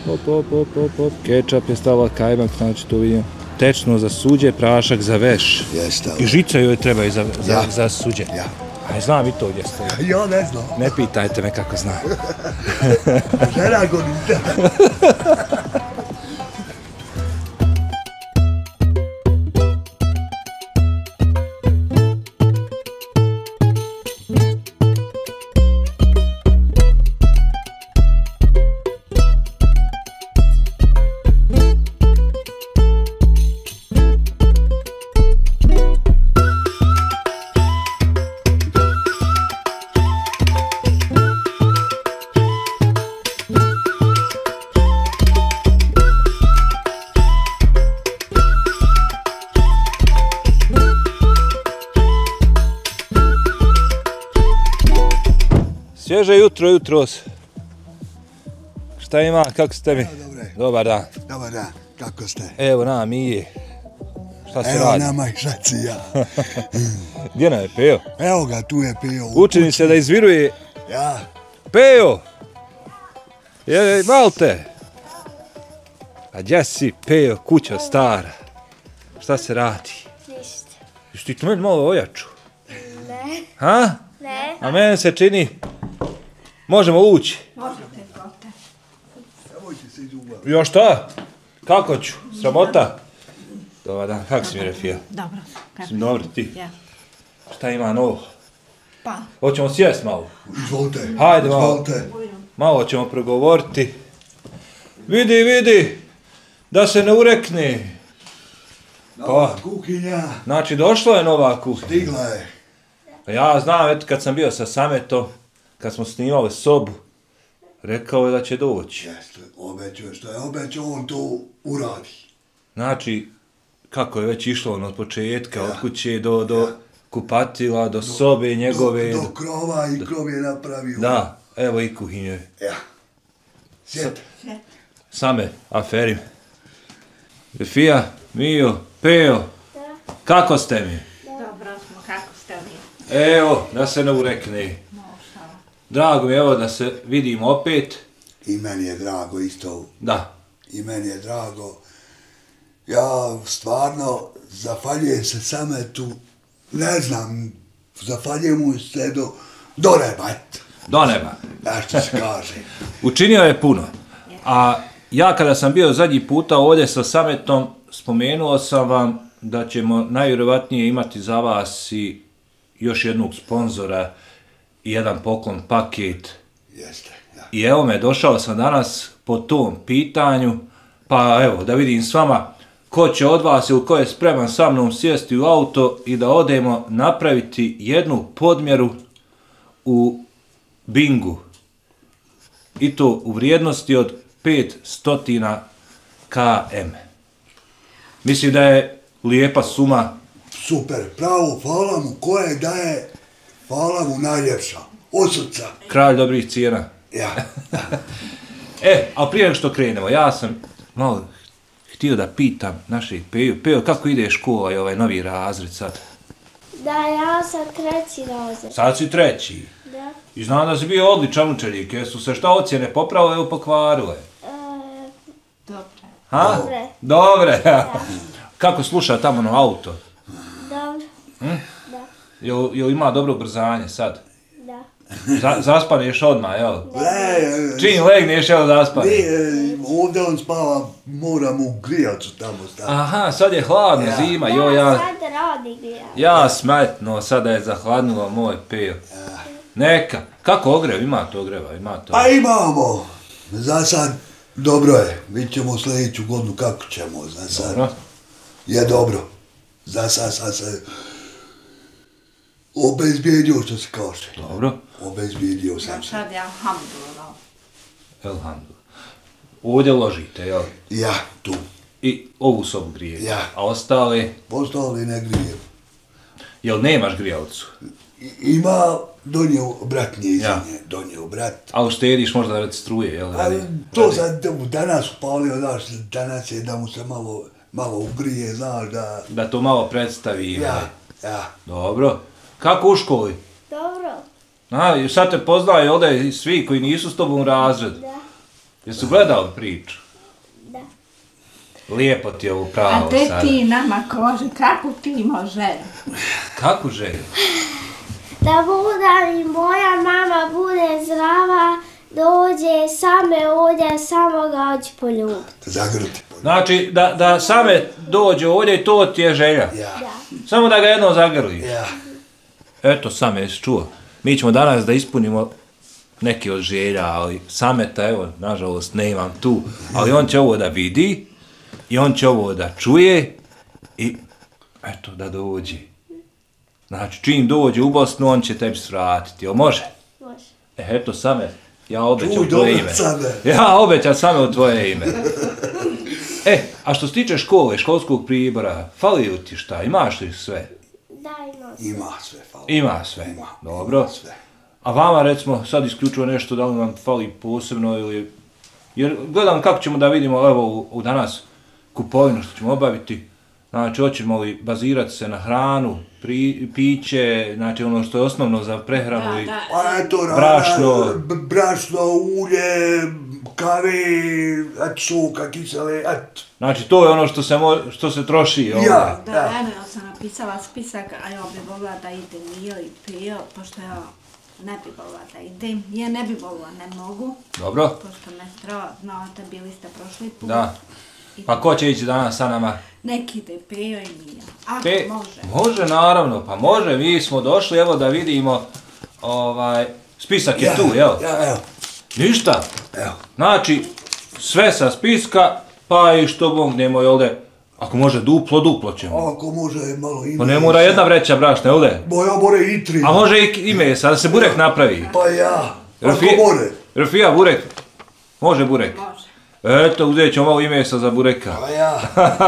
Op. Kečap je stavila kajmak, znači tu vidim. Tečno za suđe, prašak za veš. Jeste. I žica joj treba i za suđe. Ja. Aj, znam i to gdje stoji. Ja ne znam. Ne pitajte me kako znam. Žena gonite. Svježe jutros. Šta ima, kako ste mi? Dobar dan. Dobar dan, kako ste? Evo nam i je. Šta se radi? Evo nama i šaci ja. Gdje nam je Pejo? Evo ga, tu je Pejo. Učini se da izviruje. Ja. Pejo! Malte! A gdje si, Pejo, kuća stara? Šta se radi? Ništa. Jesi ti tu meni malo ojaču? Ne. Ha? Ne. A meni se čini... Možemo ući. Možete, brate. Nemojte se izuglavati. Još šta? Kako ću? Sramota? Dobar dan, kako si mi Refija? Dobro. Dobro, ti? Ja. Šta ima novo? Pa. Hoćemo sjest malo? Izvolite. Hajde malo. Izvolite. Malo ćemo progovoriti. Vidi, da se ne urekne. Nova kuhinja. Znači, došla je nova kuhinja. Stigla je. Pa ja znam, eto, kad sam bio sa Sametom, kad smo snimali sobu, rekao je da će doći. Jeste, obećao što je obećao, on to uradi. Znači, kako je već išlo ono od početka, od kuće do kupatila, do sobe njegove. Do krova i krov je napravio. Da, evo i kuhinje. Ja. Sjeti. Same, aferim. Refija, Mijo, Pejo, kako ste mi? Dobro smo, kako ste vi? Evo, da se ne urekne. Drago mi je, evo, da se vidimo opet. I meni je drago isto. Da. I meni je drago. Ja stvarno zahvaljujem se Sametu, ne znam, zahvaljujem mu se do neba, eto. Do neba. Nešto se kaže. Učinio je puno. A ja kada sam bio zadnji puta ovdje sa Sametom, spomenuo sam vam da ćemo najvjerovatnije imati za vas i još jednog sponzora i jedan poklon paket. Jeste, ja. I evo me, došao sam danas po tom pitanju, pa evo, da vidim s vama ko će od vas ili ko je spreman sa mnom sjesti u auto i da odemo napraviti jednu podmjeru u Bingu. I to u vrijednosti od 500 km. Mislim da je lijepa suma. Super, pravo, hvala mu, koje daje, hvala mu najljepša, od srca. Kralj dobrih cijena. Ja. A prije što krenemo, ja sam malo htio da pitam našeg Peju. Pejo, kako ide škola i ovaj novi razred sad? Da, ja sam treći razred. Sad si treći. Da. I znam da si bio odličan učenik, jesu se šta ocjene popravile ili pokvarile? Dobro. Ha? Dobre. Dobre. Kako sluša tamo na auto? Dobro. Da. Jel ima dobro ubrzanje sad? Da. Zaspaneš odmah, jel? Ne, Čim legneš, jel zaspaneš? ovdje on spava, moram u grijaču tamo staviti. Aha, sad je hladno, Ja. zima, Da, ja... sad radi grijat. Ja smetno, sada je zahladnilo moj Pejo. Neka. Kako ogrev? Ima to ogreva, ima to. Pa imamo. Za sad dobro je. Vidjet ćemo sljedeću godinu kako ćemo. Za sad Dobro. je dobro. Za sad sam se obezbijedio, što se kaže. Dobro. Obezbijedio sam se. Sad je alhamdulillah. Elhamdulillah. Ovdje ložite, jel? Ja, tu. I ovu sobu grijete. Ja. A ostale, Postali ne grijem. jel nemaš grijalicu? Ima donio brat njezine, Ja. donio brat. A uštediš možda radi struje, jel? Ali to sad danas upalio, znaš, danas je da mu se malo ugrije, znaš, da... Da to malo predstavi. Ja. Dobro. Kako u školi? Dobro. A, i sad te poznaju ovdje i svi koji nisu s tobom u razredu. Da. Jesu gledali priču? Da. Lijepo ti je ovo pravo A te sada. ti nama koži, kako ti imaš želju? Kakvu želju? Da bude i moja mama bude zdrava, dođe same ovdje, samo ga hoću poljubiti. Zagrti. Znači, da same dođe ovdje i to ti je želja. Ja. Samo da ga jednom zagrliš. Ja. Eto, Same, jesi čuo. Mi ćemo danas da ispunimo neki od želja, ali Sameta, evo, nažalost, ne imam tu. Ali on će ovo da vidi i on će ovo da čuje i, eto, da dođe. Znači, čim dođe u Bosnu, on će tebi svratiti. Jel može? Može. Eto, Same, ja obećam Čuj, u tvoje dobro, ime. Same. Ja obećam Same u tvoje ime. A što se tiče škole, školskog pribora, fali li ti šta? Imaš li sve? Da, imam. Ima sve, hvala. Ima sve. Ima. Dobro. Sve. A vama, recimo, sad isključivo nešto, da li vam fali posebno ili... Jer gledam kako ćemo da vidimo, evo, u danas kupovinu što ćemo obaviti. Znači, hoćemo li bazirati se na hranu, piće, znači ono što je osnovno za prehranu i... A eto, Brašno. Brašno, ulje, kave, soka, kisele, eto. Znači, to je ono što se troši ovdje. Ja. Da, eno, ja sam napisala spisak, a ja bi volila da idem ili pio, pošto ja ne bi volila da idem. Ja ne bi volila, ne mogu, Dobro? pošto me strava, znate, bili ste prošli put. Da. Pa ko će ići danas sa nama? Neki ide pio i nije. Ako Pe- može. Može, naravno, pa može, mi smo došli, evo da vidimo, spisak je tu, evo. Ja, evo. Ništa. Evo. Znači, sve sa spiska, pa i što bognemo, jel de, ako može duplo ćemo. Ako može malo ime. Pa ne mora jedna vreća brašna, jel de? Moja more i tri. A može i mesa, da se burek napravi. Pa ja. Ako Rafija- more. Rafija, burek. Može burek. Može. Eto, uzet ćemo malo i mesa za bureka. Pa ja.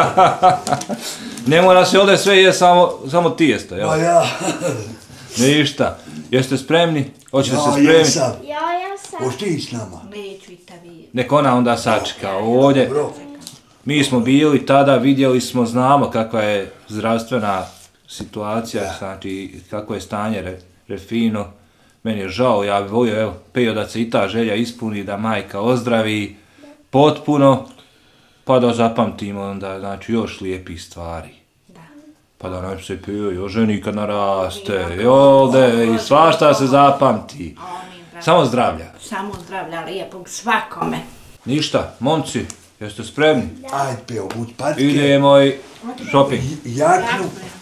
Ne mora se ovdje sve je samo tijesto, jel? Pa ja. Ništa. Jeste spremni? Hoćete se Ja spremiti? jesam. Ja sam. Hoš ti s nama? Neću i te vidjeti. Nek ona onda sačeka ovdje. Bro. Mi smo bili tada, vidjeli smo, znamo kakva je zdravstvena situacija, znači kako je stanje Refino. Meni je žao, ja bih volio, evo, Pejo, da se i ta želja ispuni, da majka ozdravi potpuno, pa da zapamtimo onda, znači, još lijepih stvari. Da. Pa da nam se Pejo oženi kad naraste, jolde, i svašta se zapamti. Amin, brate. Samo zdravlja. Samo zdravlja lijepog svakome. Ništa, momci, jeste spremni? Ajde, peo, budi patke. Idemo i shopping. Jaknu.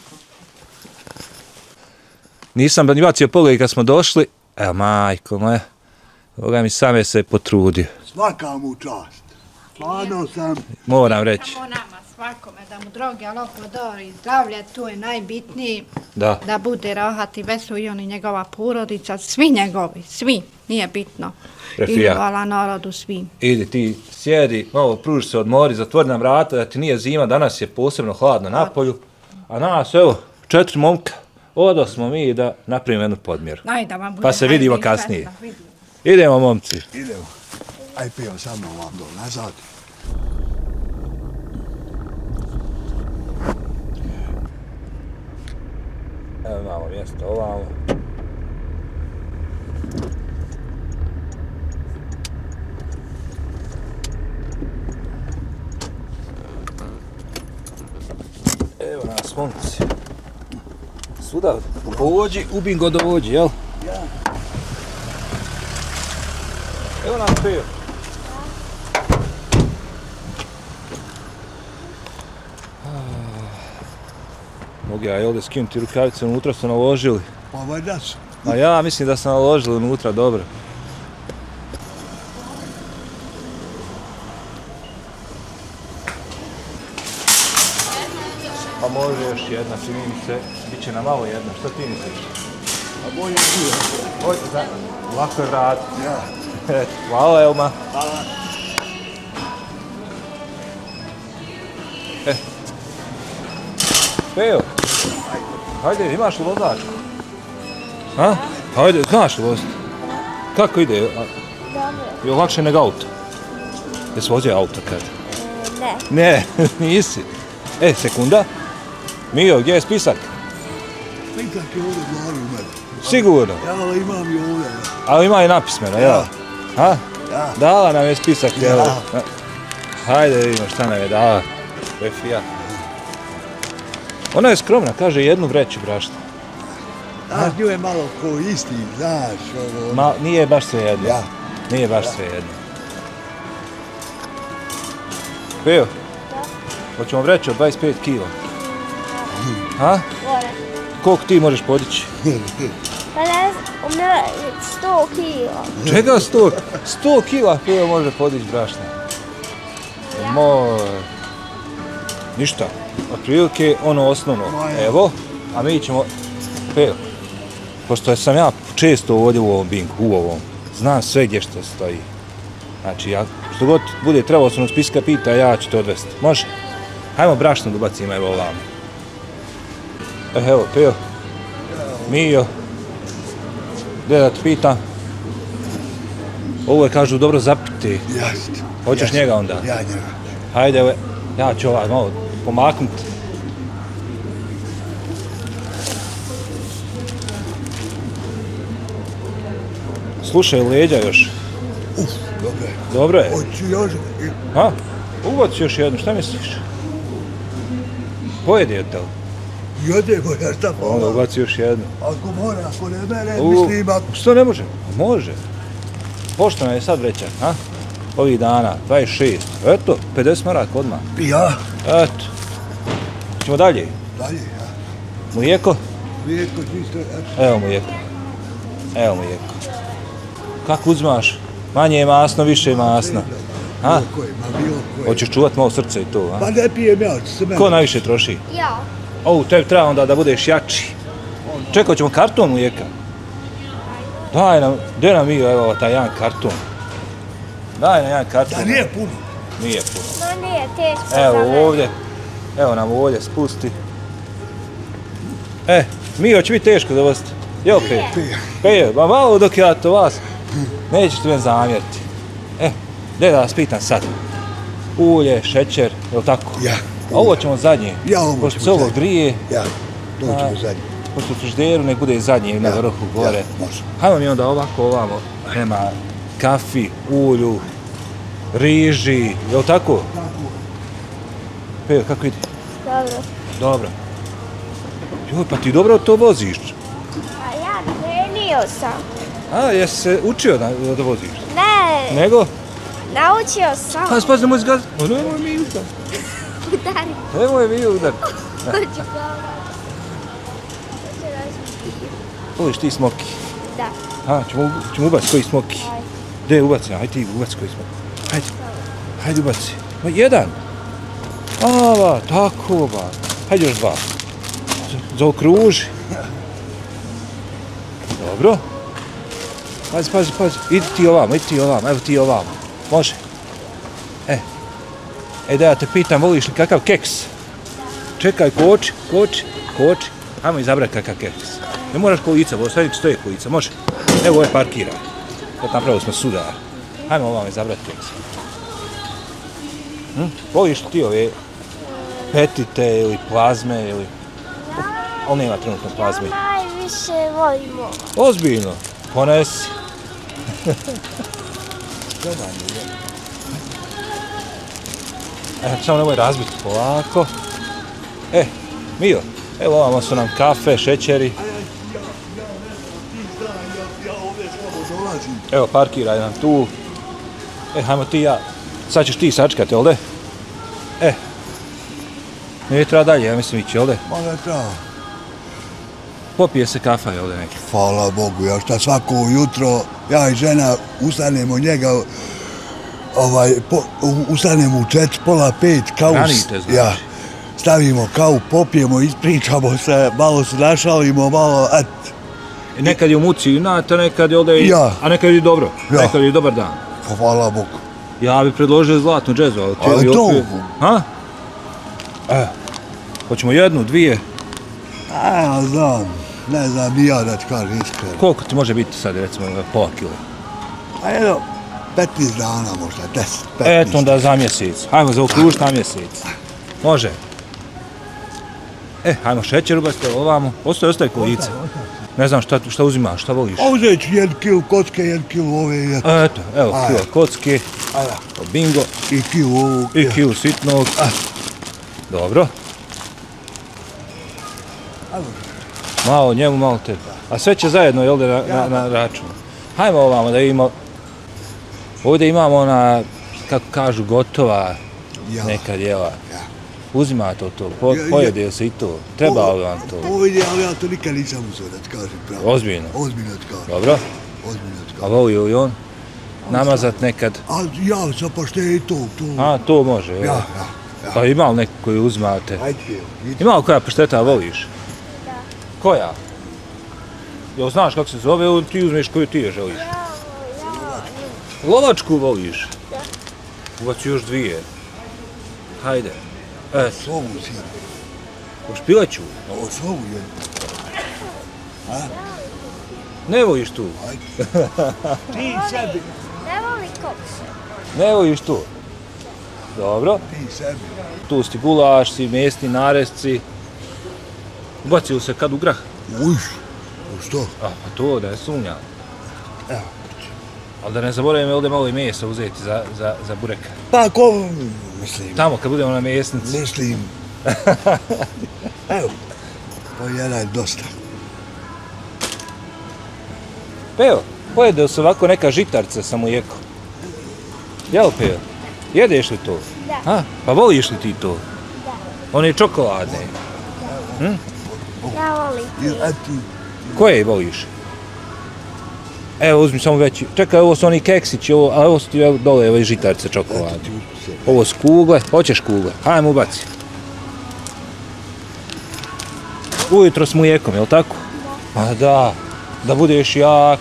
Nisam ni bacio pogled kad smo došli. Evo, majko moja. Ovoga mi Same se potrudio. Svaka mu čast. Stvarno sam. Moram reći. Samo nama svakome da mu droge lopodori zdravlje, to je najbitnije. Da. Da bude rahat i vesel i on i njegova porodica, svi njegovi, svi, nije bitno. Refija. I hvala narodu svim. Idi ti sjedi, malo pruži se odmori, zatvori nam vrata da ti nije zima, danas je posebno hladno napolju. A nas, evo, 4 momka. Odo smo mi da napravimo jednu podmjeru. Aj, da vam bude Pa se vidimo hajde, kasnije. sretno, vidimo. Idemo, momci. Idemo. Aj, peo, sa mnom vam do nazad. Evo imamo mjesto ovamo. Evo nas, momci. Svuda povođi, u bingo dovođi, jel? Ja. Evo nam Pejo. Mogu ja ovdje skinuti rukavice, unutra su naložili. Pa valjda su. A ja mislim da sam naložili unutra, dobro. Pa može još jedna, čini mi se, bit će nam malo jedna, što ti misliš? A bolje tu. Oj, lako je vrat. Ja. Hvala, Elma. Hvala. Pejo, hajde, imaš li vozačku? A? Hajde, znaš li voziti? Kako ide? Dobro. Je lakše nego auto? Jesi vozio auto kad? Ne. Ne, nisi. Sekunda. Mio, gdje je spisak? Pitak je ovdje glavi u mene. Sigurno. Ja, ali imam i ovdje. Ali ima i napismeno, jel? Ha? Dala nam je spisak, evo. Hajde vidimo šta nam je dala. Refija. Ona je skromna, kaže jednu vreću brašna. Znaš, nju je malo ko isti, znaš, ovo... Nije baš sve jedno. Ja. Nije baš sve jedno. Peo? Da. Hoćemo vreću od 25 kila. Ha? Gore. Koliko ti možeš podići? Pa ne znam, 100 kila. Čega 100? 100 kila Peo može podići brašna. Moj. Ništa. Otprilike ono osnovno. Evo, a mi ćemo... Peo. Pošto sam ja često ovdje u ovom binku, u ovom. Znam sve gdje što stoji. Znači, ja, što god bude trebalo sam od spiska pita, ja ću te odvesti. Može? Hajmo brašno da ubacimo, evo ovamo. Evo, Peo. Mio. Gdje da te pitam? Ovo je, kažu, dobro zapiti. Jeste. Hoćeš njega onda? Ja njega. Hajde, evo, ja ću ovaj malo pomaknuti. Slušaj, leđa još. Dobro je. Dobro je. Hoću još... Ha? Ubaci još jednu, šta misliš? Pojedi je te li? Jedemo ja šta pa... Onda ubaci još jednu. Ako mora, ako ne mene, mislim... Što ne može? Može. Pošto nam je sad vreća, ha? Ovih dana, 26. Eto, 50 maraka odmah. Ja? Eto. Ćemo dalje. Dalje, ja. Mlijeko? Mlijeko čisto... Evo mlijeko. Evo mlijeko. Kako uzmaš? Manje je masno, više je masno. Ha? Bilo koje, ma bilo koje. Hoćeš čuvat malo srce i to, ha? Pa ne pijem ja, ću se mene. Ko najviše troši? Ja. Tebi treba onda da budeš jači. Čekaj, hoćemo karton mlijeka. Daj nam, gdje nam mi, evo, taj jedan karton. Daj nam jedan karton. Da nije puno. Nije puno. No nije, teško za Evo mene. ovdje, evo nam ovdje spusti. Mio će biti teško da vas... Jel Peje? Peje, ba malo dok ja to vas, nećeš ti meni zamjeriti. Gdje da vas pitam sad? Ulje, šećer, jel tako? Ja. A ovo ćemo zadnje. Ja, ovo pošto ćemo se ovo zadnje. grije, Ja, to ćemo zadnje. pošto u frižideru nek bude zadnje na vrhu gore. Ja, može. Hajmo mi onda ovako ovamo, nema kafi, ulju, riži, jel tako? Pejo, kako ide? Dobro. Dobro. Joj, pa ti dobro to voziš. A ja trenio sam. A, jesi se učio da voziš? Ne, Nego? naučio sam. Pazi, nemoj zgaziti. O, nemoj mi udar. Udari. Nemoj mi udar. Hoću gledati. Hoću razmišljati. Voliš ti smoki? Da. Ha, ćemo ubaciti koji smoki. Ajde. Gdje ubaci? Hajde ti ubaci koji smoki. Hajde. Hajde ubaci. Ma jedan. Ava, tako ba. Hajde još dva. Zaokruži. Dobro. Pazi. Idi ti ovamo, evo ti ovamo. Može. Da ja te pitam, voliš li kakav keks? Čekaj, koči. Hajmo izabrati kakav keks. Ne moraš kolica, ovo sve stoje kolica, može. Evo ovo je parkira. Kad napravili smo sudar. Hajmo ovamo izabrati keks. Voliš li ti ove petite ili plazme ili... Ali nema trenutno plazme. Ja najviše volim ovo. Ozbiljno. Ponesi. Samo nemoj razbiti polako. Mio, evo ovamo su nam kafe, šećeri. Ja ovdje slabo dolazim. Evo, parkiraj nam tu. Hajmo ti ja. Sad ćeš ti sačekati, jel de? Ne treba dalje, ja mislim ići, jel de? Ma ne treba. Popije se kafa, jel de neki? Hvala Bogu, ja šta svako jutro, ja i žena ustanemo njega, ustanemo u 4, pola 5, kavu, Hranite, znači. ja, stavimo kavu, popijemo, ispričamo se, malo se našalimo, malo, Nekad je u muci inata, nekad je ovdje, Ja. a nekad je dobro, Ja. nekad je dobar dan. hvala Bogu. Ja bi predložio zlatnu džezu, ali ti Ali bi to- Ha? Hoćemo jednu, dvije, Ja znam, ne znam ni ja da ti kažem iskreno. koliko ti može biti sad, recimo, pola kile? A jedno, 15 dana možda, 10, 15. Eto onda za mjesec, hajmo zaokružiti na mjesec. Može. Hajmo šećer ubacite ovamo, ostaje kolice. Ne znam šta uzimaš, šta voliš? A uzet ću 1 kilo kocke, 1 kilo ove... Eto, evo, kilo kocke, bingo. I kilo ovog. I kilo sitnog. Dobro. Malo njemu, malo tebi. A sve će zajedno, jel da, na računu. Hajmo ovamo da imamo... Ovdje imamo ona, kako kažu, gotova neka jela. Uzimate to, pojede se i to. Treba li vam to? Ovdje, ali ja to nikad nisam uzeo da ti kažem pravo. Ozbiljno? Ozbiljno ti kažem. Dobro. Ozbiljno ti kažem. A volio li on? Namazat nekad? A ja sam pa što je i to. A, to može, jel? Ja. Pa ima li neku koju uzimate? Ajde, Ima li koja pašteta voliš? Da. Koja? Jel znaš kako se zove ili ti uzmeš koju ti je želiš? Lovačku voliš? Da. Ubaci još 2. Hajde. Slovu si. Hoš pileću? Ovo slovu jednu. Ne voliš tu? Ajde. Ti sebi. Ne voli koksu. Ne voliš tu? Dobro. Ti sebi. Tu si gulašci, mesni naresci. Ubaci li se kad u grah? Uš. Što? A, pa to da je sumnjam. Evo. Ali da ne zaboravim ovdje malo i mesa uzeti za bureka. Pa ko, mislim. Tamo kad budemo na mesnici. Mislim. Evo. Po jedan je dosta. Peo, pojede se ovako neka žitarca sa mlijekom? Jel, Peo? Jedeš li to? Da. A, pa voliš li ti to? Da. One čokoladne. Ja volim. A ti? Koje voliš? Evo, uzmi samo veći. Čekaj, ovo su oni keksići, a ovo su ti dole ove žitarce čokoladne. Ovo su kugle. Hoćeš kugle? Hajmo ubaci. Ujutro s mlijekom, jel tako? Da. Pa da. Da budeš jak.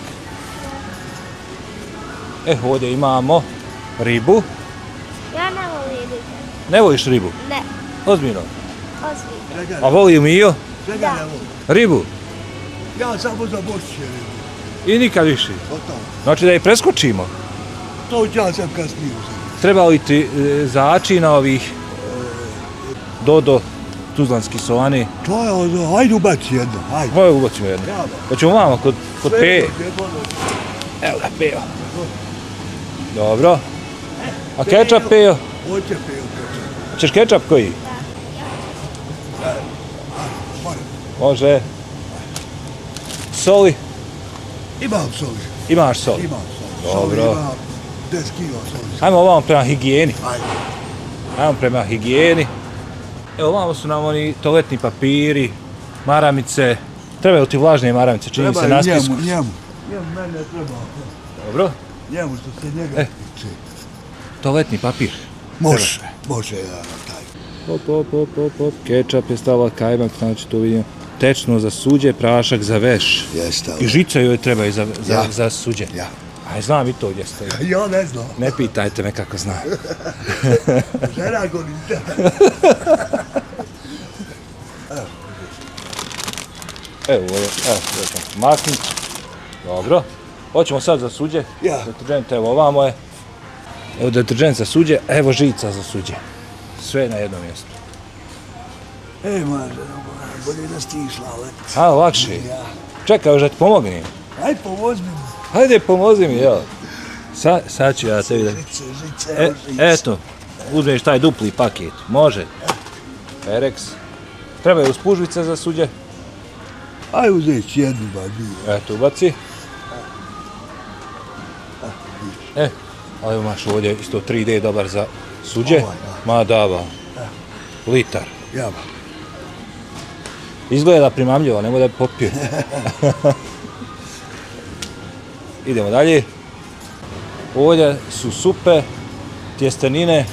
Ovdje imamo ribu. Ja ne volim ribu. Ne voliš ribu? Ne. Ozbiljno. Ozbiljno. A voli Mio? Svega ne volim. Ribu? Ja samo za Božiće ribu. I nikad više. Gotovo. Znači da je preskočimo. To ću ja sam kasnije uzeti. Treba li ti začina ovih Dodo, tuzlanski solani? To je ono, ajde ubaci jedno, ajde. Ovo ubacimo jedno. Pa ćemo vamo kod Peje. Evo ga Pejo. Dobro. A kečap Pejo? Hoće Pejo kečap. Hoćeš kečap koji? Može. Soli? Imam soli. Imaš soli? Imam soli. Dobro. Soli imam 10 kilo soli. Hajmo ovamo prema higijeni. Ajde. Hajmo prema higijeni. Evo ovamo su nam oni toaletni papiri, maramice. Trebaju ti vlažne maramice, čini se na spisku. Njemu mene treba. Dobro. Njemu što se njega tiče. Toaletni papir. Može ja taj. Hop. Kečap je stava, kajmak, znači to vidimo. Tečno za suđe, prašak za veš. Jeste. I žica joj treba i za suđe. Ja. Aj, znam i to gdje stoji. Ja ne znam. Ne pitajte me kako znam. Žena golim te. Evo ćemo maknuti. Dobro. Hoćemo sad za suđe. Ja. Deterđent, evo ovamo je. Evo deterđent za suđe, evo žica za suđe. Sve na jednom mjestu. Može, bolje da stišla, letice. A, lakše. Ja. Čekaj, još da ti pomognem. Ajde, pomozi mi. Hajde, pomozi mi, jel? Sad ću ja tebi da... Žice. Eto, uzmeš taj dupli paket. Može. Perex. Trebaju spužvice za suđe. Ajde, uzeti jednu, ba, dvije. Eto, ubaci. Ali imaš ovdje isto 3D dobar za suđe. Ma dava. Litar. Ja. Izgleda primamljivo, nemoj da popije. Idemo dalje. Ovdje su supe, tjestenine.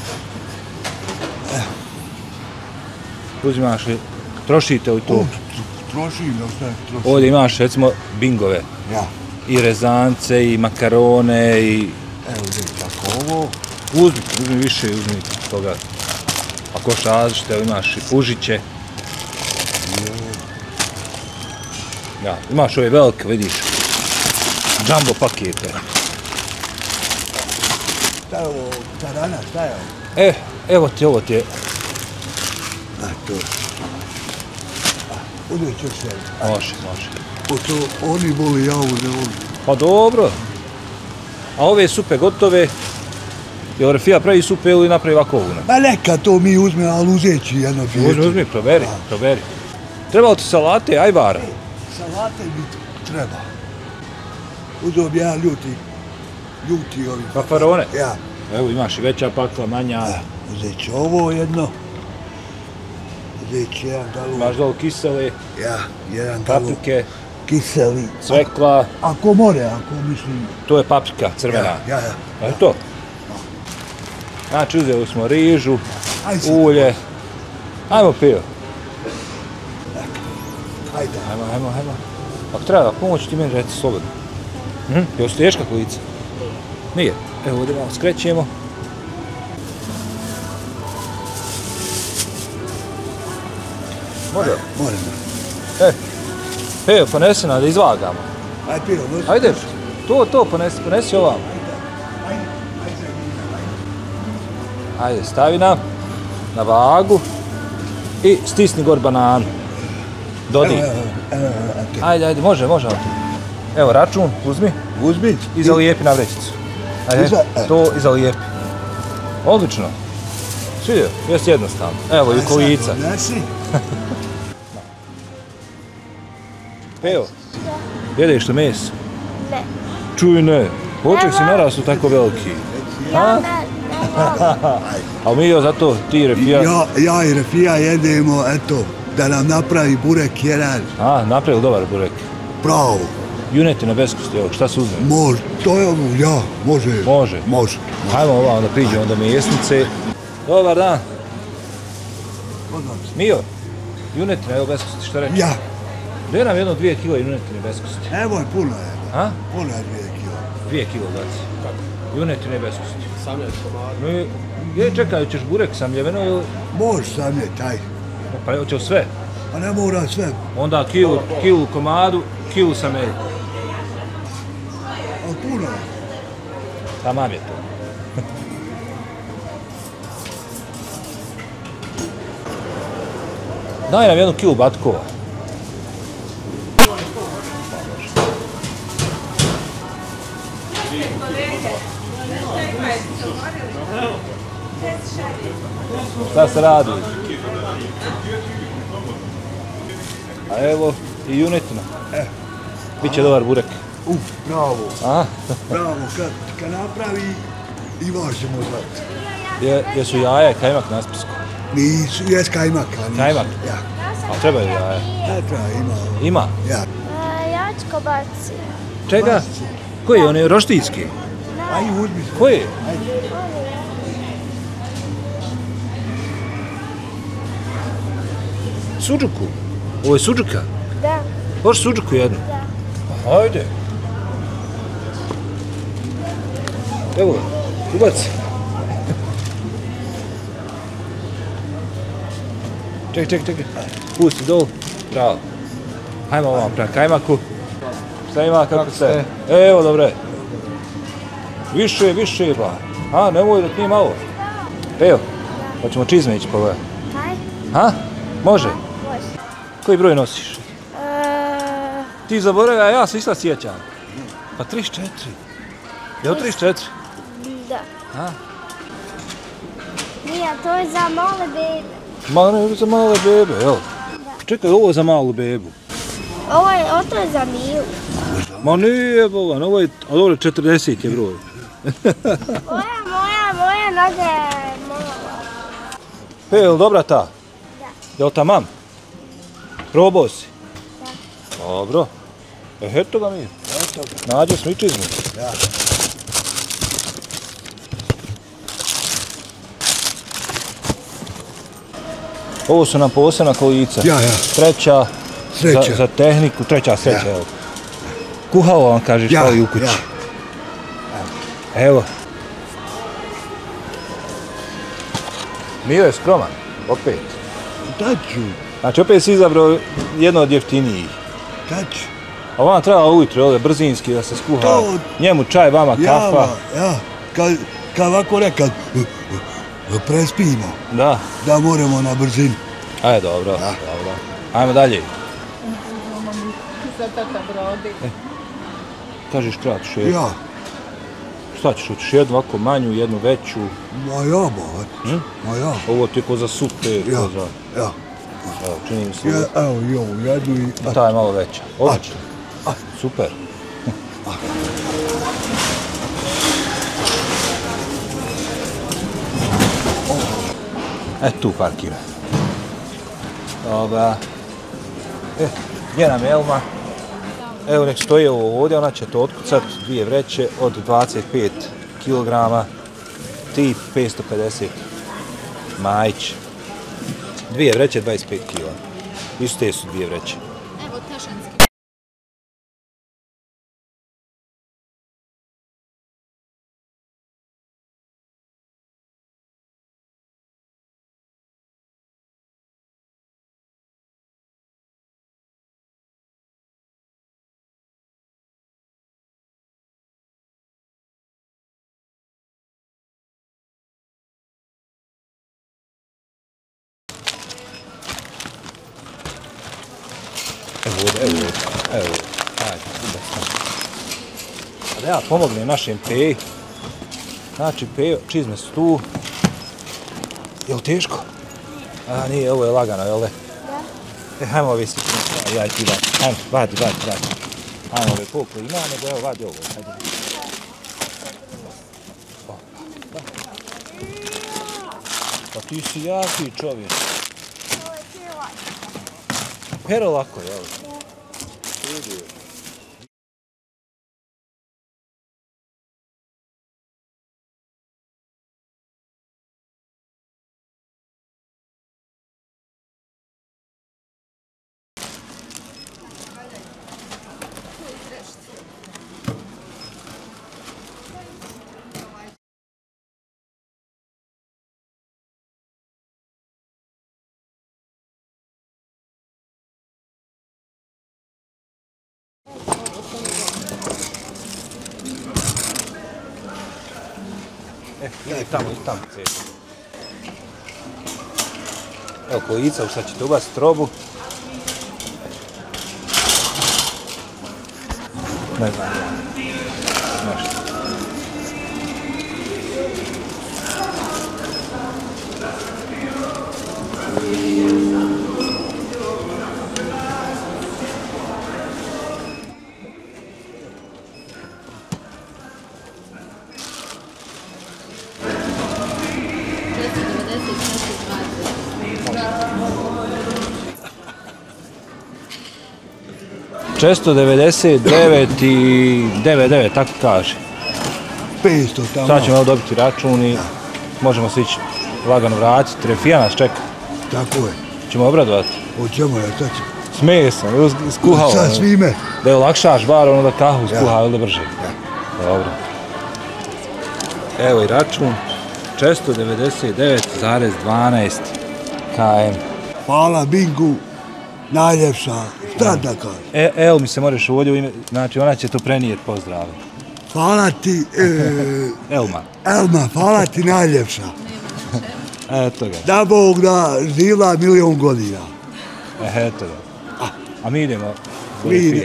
Uzimaš li, trošite li to? Trošim, da šta je trošim. Ovdje imaš recimo bingove. Ja. I rezance, i makarone, i... Evo, uzeti tako ovo. Uzmi više, uzmi toga. Ako još različite, imaš i pužiće. Ja, imaš ove velike, vidiš. Jumbo pakete. Šta je ovo, tarana, šta je ovo? Evo ti, ovo ti je. A, to. Uzet ćeš se. Može. To oni voli, ja ovo ne volim. Pa dobro. A ove supe gotove, jel Refija pravi supe ili napravi ovako ovu? Pa neka to mi uzme, ali uzet ću jedno dvije. Uzmi, proveri. Treba li ti salate, ajvara? Salate mi treba. Uzeo bi ja ljuti ovi. Pafarone? Ja. Evo imaš i veća pakla, manja. Uzet ću ovo jedno. Uzet ću jedan dalu. Imaš dolu kisele. Ja, jedan dalu. Paprike. Kiseli. Cvekla. Ako more, ako mislim. To je paprika, crvena. Ja. Je to? Znači uzeli smo rižu, ulje. Ajmo Pio. Ajde. Ajmo. Ako treba pomoći ti meni reci slobodno. Jel su teška kolica? Nije. Evo ovdje malo skrećemo. Može? Može. Pio, ponesi nam da izvagamo. Ajde, Pio, nosi. Ajde, to ponesi ovamo. Ajde, stavi na vagu i stisni gor bananu. Dodi. Ajde, može. Evo račun, uzmi. I zalijepi na vrećicu. Ajde, to i zalijepi. Odlično. Svidio, jesi jednostavno. Evo i kolica. Peo, jedeš li meso? Ne. Čuj ne, poček si narastu tako veliki. Ja ne Ali mi zato ti i Refija... Ja i Refija jedemo, eto, da nam napravi burek jedan. Napravili dobar burek. Pravo. Junetina bez kosti, evo, šta se uzme? Može, to je ovo, ja, može. Hajmo ovamo da priđemo do mjesnice. Dobar dan. Mio, junetina, evo bez kosti, šta reći? Ja. Gdje nam 1-2 kila junetine bez kosti? Evo je puno. Puno je 2 kilo. 2 kilo, daci. Kako? Junetine bez kosti. Samljati komadu. Čekaj, ćeš burek samljeveno ili... Može samljeti, taj. Pa hoće sve? Pa ne mora sve. Onda kilu komadu, kilu samelju. Ali puno je. Tamam je to. Daj nam 1 kilu batkova. Šta se radi? A evo i junetina. Biće dobar burek. Bravo. A? Bravo, kad napravi imaš ćemo zvati. Jesu jaja i kajmak na spisku? Nisu, jes kajmak. Kajmak? Ja. A trebaju jaja? Ne treba, ima. Ima? Ja. Jačko baci. Čega? Koji je? On je roštijski? Ajde, uzmi se. Koji je? Suđuku? Ovo je suđuka? Da. Hoćeš suđuku jednu? Da. Ajde. Evo, ubaci. Čekaj. Pusti dol. Bravo. Hajmo ovamo prema kajmaku. Šta ima, kako se? Evo, dobre. Više, ba. Nemoj da ti nije malo. Evo, hoćemo čizme ići pogledati. Može? Može. Koji broj nosiš? Ti zaboravlja, ja se isto sjećam. Pa 34. Je li 34? Da. Nije, to je za male bebe. Za male bebe, jel? Čekaj, ovo je za malu bebu. To je za Milu. Ma nije, bolan, ovo je 40 je broj. Moja noga je mala. Je li dobra ta? Da. Je li tamam? Probao si? Da. Dobro. Eto ga mi. Nađo smo i čizmu. Da. Ovo su nam posebna kolica. Ja. Treća. Sreća. Za tehniku, treća sreća, evo. Kuhalo vam, kažeš, kao i u kući. Evo. Mio je skroman, opet. Daću. Znači, opet si izabrao jedno od jeftinijih. Daću. A vam treba ujutro, ovdje, brzinski, da se skuha. Njemu čaj, vama kafa. Ja. Kad ovako nekad prespimo. Da. Da moramo na brzinu. Ajde, dobro. Ajmo dalje. za tata brodi. Kažeš treba ti šetati. Ja. Šta ćeš, hoćeš jednu ovako manju, jednu veću? Ma ja, ba. Ma ja. Ovo ti je ko za supe, Ja. ko za... Ja. Evo, čini mi se... Evo i ovu jednu i... Ta je malo veća. Odlično. Super. Tu parkira. Dobra. Gdje nam je Elma? Evo nek stoji ovo ovdje, ona će to otkucat, 2 vreće od 25 kg, tip 550 Majić. 2 vreće 25 kg. Iste su 2 vreće. Evo tešanski. Evo, ajde, da ja pomognem našem Peji. Znači, Pejo, čizme su tu. Jel teško? A, nije, ovo je lagano, jel' ne? Da. Hajmo ove svične, ja i ti dam. Hajmo, vadi. Hajmo ove koliko ima, nego evo, vadi ovo. Hajde. Pa ti si jaki čovjek. Pero lako, jel? Ili tamo, cvijeće. Evo kojica, sad ćete ubaciti robu. Ne znam. Nešto. Često 99 i 99, tako kaže. 500 tamo. Sad ćemo dobiti račun i možemo se ići lagano vratiti. Refija nas čeka. Tako je. Ćemo obradovati. Hoćemo ja, sad ćemo. Smije sam, iskuhao. Sad svime. Da je olakšaš bar ono da kahu iskuhao da brže. Dobro. Evo i račun. 499,12 km. Hvala Bingu, najljepša. Šta da kažem? Evo mi se moraš ovdje u ime, znači ona će to prenijeti pozdrav. Hvala ti, Elma. Elma, hvala ti najljepša. Eto ga. Da Bog da živla 1.000.000 godina. Eto ga. A mi idemo. Mi idemo.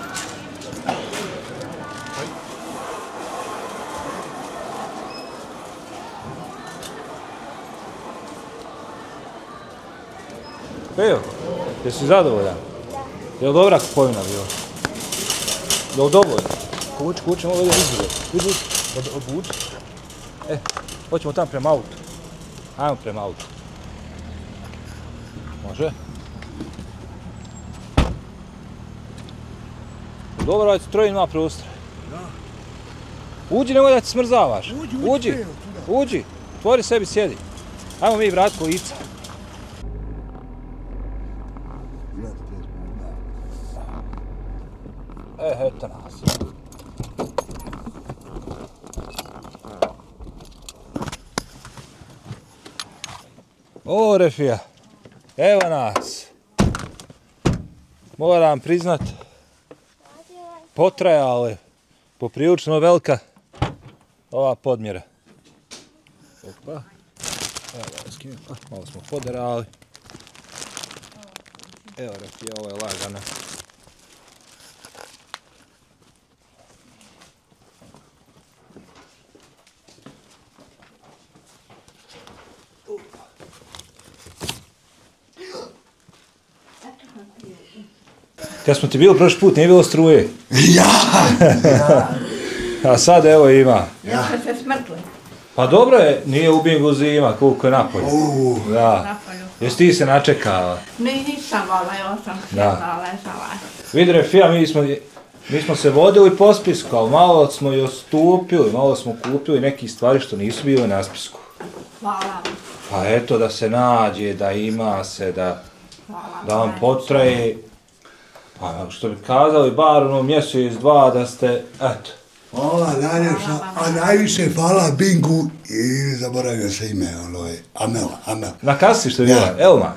Pejo, jesi zadovoljan? Je li dobra kupovina bila? Je li dovoljno? Kući, ovo je izgled. Vidi, odvuči. Hoćemo tamo prema autu. Ajmo prema autu. Može? Dobro, ovaj stroj ima prostor. Uđi, nemoj da ti smrzavaš. Uđi. Tvori sebi, sjedi. Ajmo mi vrat kojica. Eto nas. O, Refija, evo nas. Moram priznat, potrajala je poprilično velika ova podmjera. Opa. Evo da skinem, malo smo poderali. Evo Refija, ovo je lagano. Kad smo ti bili prošli put, nije bilo struje. Ja. A sad evo ima. Jeste se smrtli. Pa dobro je, nije u Bingu zima, koliko je napolje. Da. Napolju. Jesi ti se načekala? Nisam, ja sam sjela, ležala. Vidi Refija, mi smo se vodili po spisku, ali malo smo i ostupili, malo smo kupili neki stvari što nisu bile na spisku. Hvala. Pa eto, da se nađe, da ima se, da vam potraje. Pa što bi kazali, bar ono mjesec, dva, da ste, eto. Hvala najljepša, a najviše hvala Bingu i zaboravio se ime, Amela. Na kasi što je bila? Elma.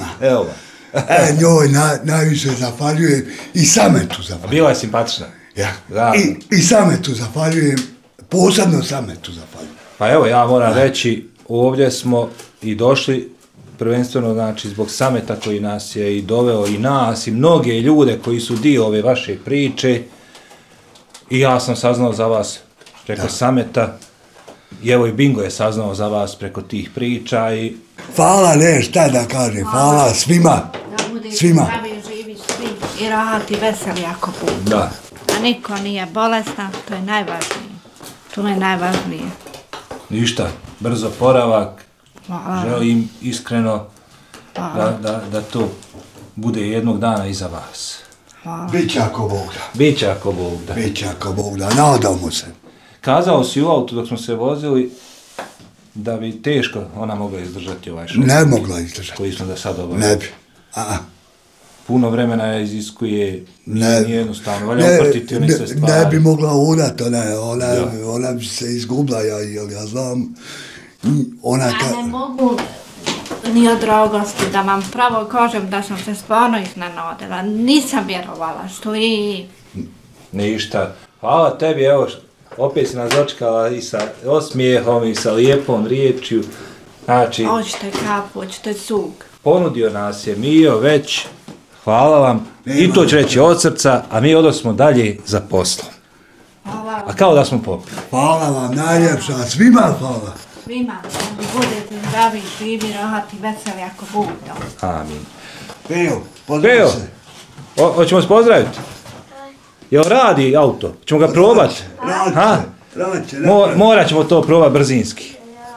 Njoj najviše zahvaljujem i Sametu zahvaljujem. Bila je simpatična. Ja. Da. I Sametu zahvaljujem, posebno Sametu zahvaljujem. Pa evo, ja moram reći, ovdje smo i došli, prvenstveno znači zbog Sameta koji nas je i doveo i nas i mnoge ljude koji su dio ove vaše priče. I ja sam saznao za vas preko Sameta. I evo i Bingo je saznao za vas preko tih priča i... Hvala, ne, šta da kažem, hvala svima. Da budete Svima. zdravi, živi svi i rahati veseli ako budu. Da. A niko nije bolestan, to je najvažnije. To je najvažnije. Ništa, brzo poravak. Hvala. Želim iskreno da to bude jednog dana iza vas. Hvala. Biće ako Bog da. Biće ako Bog da. Biće ako Bog da, nadamo se. Kazao si u autu dok smo se vozili da bi teško ona mogla izdržati ovaj šok. Ne mogla izdržati. Koji smo da sad obavili. Ne bi. Puno vremena iziskuje, nije jednostavno, valja upratiti one sve stvari. Ne bi mogla udat, ona bi se izgubla, ja znam. Ja ne mogu ni od dragosti da vam pravo kažem da sam se stvarno iznenadila. Nisam vjerovala što i... Ništa. Hvala tebi, evo, opet si nas dočekala i sa osmijehom i sa lijepom riječju. Znači... Hoćete kapu, hoćete cug. Ponudio nas je Mio već, hvala vam, i to ću reći od srca, a mi odosmo dalje za poslom. Hvala vam. A kao da smo popili. Hvala vam, najljepša, svima hvala. Svima, da budete zdravi, živi, rahati, veseli ako Bog da. Amin. Peo, pozdravim se. Hoćemo se pozdraviti? Jel radi auto? Ćemo ga probati? Raće. Morat ćemo to probati brzinski.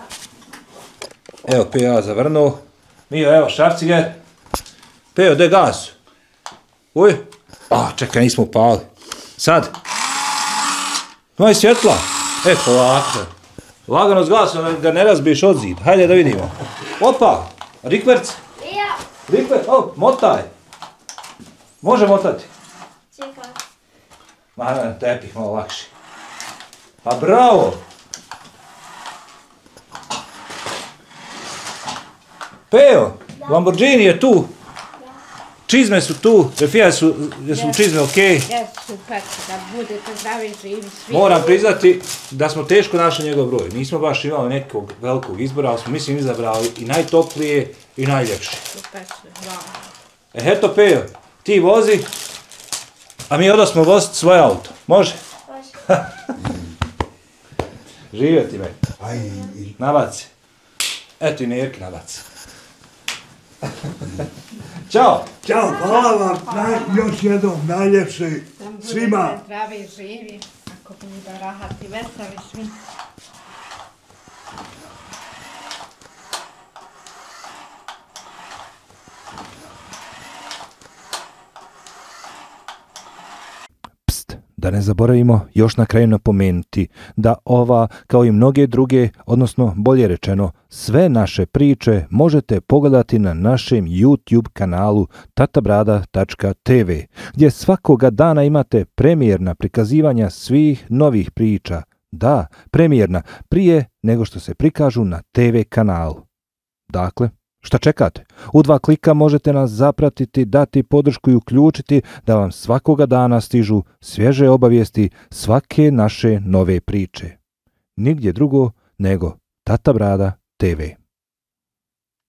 Evo, Peo ja zavrnuo. Mio, evo, šrafciger. Peo, gdje gas? Uj. Čekaj, nismo upali. Sad. Moj svjetla. Polako. Lagano s gasom, da ne razbiješ od zid. Hajde da vidimo. Opa, rikverc. Rikverc, motaj. Može motati. Čekaj. Tepih, malo lakši. Pa bravo. Peo, Lamborghini je tu. Čizme su tu. Refija su čizme okej. Super, da budete zdravi, živi, svi. Moram priznati da smo teško našli njegov broj. Nismo baš imali nekog velikog izbora, ali smo mislim izabrali i najtoplije i najljepše. Super, hvala. Eto Peo, ti vozi, a mi odosmo voziti svoje auto. Može? Može. Živio ti me. Nabaci. Eto i Nerki nabaci. Ćao! Ćao, hvala vam, još jednom najljepše svima. Da budete zdravi, živi, ako budu rahati, veseli svi. Da ne zaboravimo još na kraju napomenuti da ova, kao i mnoge druge, odnosno bolje rečeno, sve naše priče možete pogledati na našem YouTube kanalu tatabrada.tv, gdje svakoga dana imate premijerna prikazivanja svih novih priča. Da, premijerna, prije nego što se prikažu na TV kanalu. Dakle, šta čekate? U 2 klika možete nas zapratiti, dati podršku i uključiti da vam svakoga dana stižu svježe obavijesti svake naše nove priče. Nigdje drugo nego Tata Brada TV.